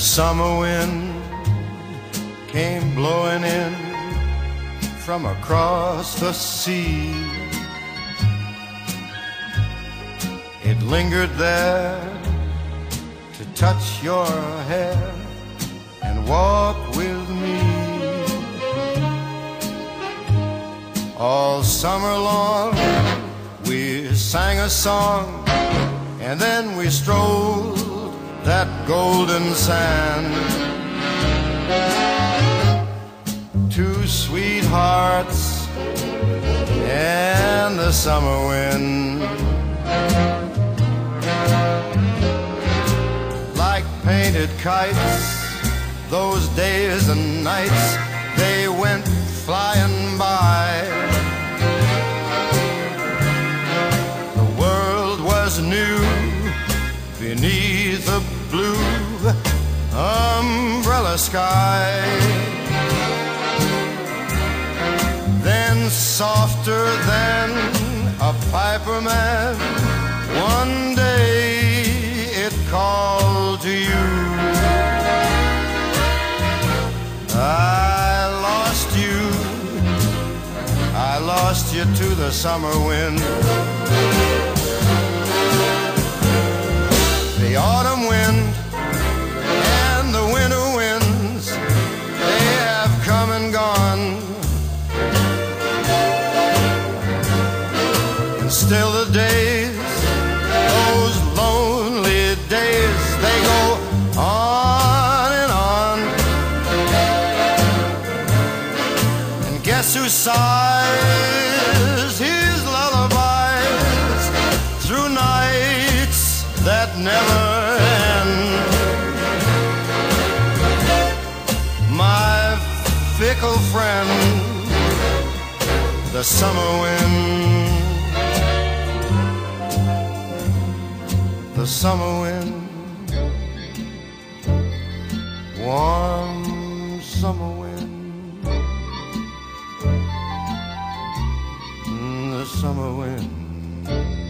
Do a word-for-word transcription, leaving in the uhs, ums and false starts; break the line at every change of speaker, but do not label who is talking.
summer wind came blowing in from across the sea. It lingered there to touch your hair and walk with me. All summer long we sang a song, and then we strolled that golden sand. Two sweethearts and the summer wind, like painted kites, those days and nights, they went flying by. The world was new beneath a blue umbrella sky. Then softer than a piper man, one day it called to you. I lost you, I lost you to the summer wind. The autumn wind and the winter winds, they have come and gone. And still the days, those lonely days, they go on and on. And guess who sighs his lullabies through nights that never end? My fickle friend, the summer wind. The summer wind, warm summer wind, the summer wind.